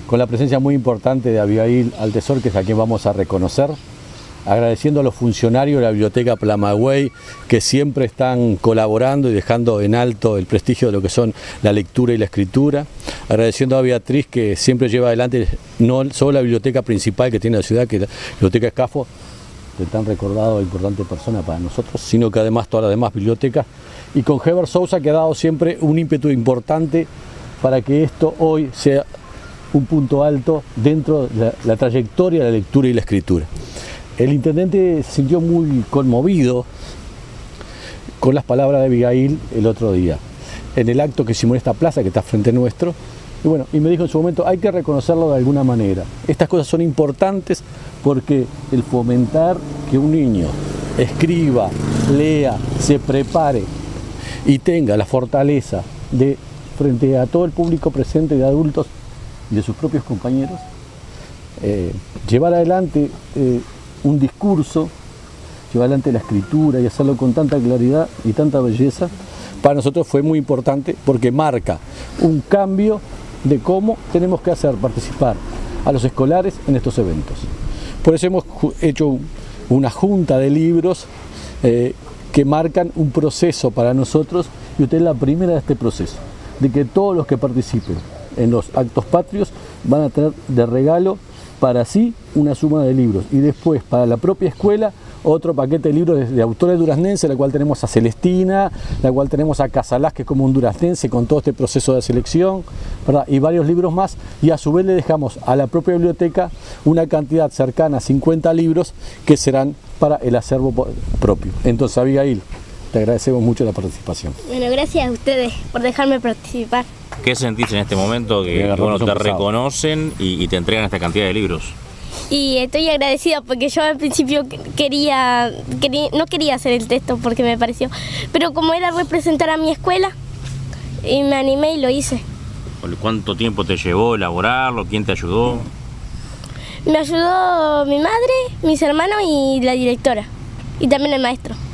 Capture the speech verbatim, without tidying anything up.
con la presencia muy importante de Abigail Altesor, que es a quien vamos a reconocer, agradeciendo a los funcionarios de la Biblioteca Plamagüey que siempre están colaborando y dejando en alto el prestigio de lo que son la lectura y la escritura, agradeciendo a Beatriz que siempre lleva adelante no solo la biblioteca principal que tiene la ciudad, que es la Biblioteca Escafo, de tan recordado e importante persona para nosotros, sino que además todas las demás bibliotecas, y con Heber Sousa, que ha dado siempre un ímpetu importante para que esto hoy sea un punto alto dentro de la, la trayectoria de la lectura y la escritura. El intendente se sintió muy conmovido con las palabras de Abigail el otro día, en el acto que hicimos en esta plaza que está frente nuestro, y bueno, y me dijo en su momento, hay que reconocerlo de alguna manera. Estas cosas son importantes porque el fomentar que un niño escriba, lea, se prepare y tenga la fortaleza de, frente a todo el público presente de adultos y de sus propios compañeros, eh, llevar adelante eh, un discurso, llevar adelante la escritura y hacerlo con tanta claridad y tanta belleza, para nosotros fue muy importante porque marca un cambio de cómo tenemos que hacer participar a los escolares en estos eventos. Por eso hemos hecho una junta de libros eh, que marcan un proceso para nosotros, y usted es la primera de este proceso, de que todos los que participen en los actos patrios van a tener de regalo para sí una suma de libros, y después para la propia escuela otro paquete de libros de, de autores duraznenses, la cual tenemos a Celestina, la cual tenemos a Casalás, que es como un duraznense con todo este proceso de selección, ¿verdad? Y varios libros más, y a su vez le dejamos a la propia biblioteca una cantidad cercana a cincuenta libros que serán para el acervo propio. Entonces, Abigail, te agradecemos mucho la participación. Bueno, gracias a ustedes por dejarme participar. ¿Qué sentís en este momento que, que bueno, te reconocen y, y te entregan esta cantidad de libros? Y estoy agradecida porque yo al principio quería, quería, no quería hacer el texto porque me pareció, pero como era representar a mi escuela, y me animé y lo hice. ¿Cuánto tiempo te llevó elaborarlo? ¿Quién te ayudó? Me ayudó mi madre, mis hermanos y la directora, y también el maestro.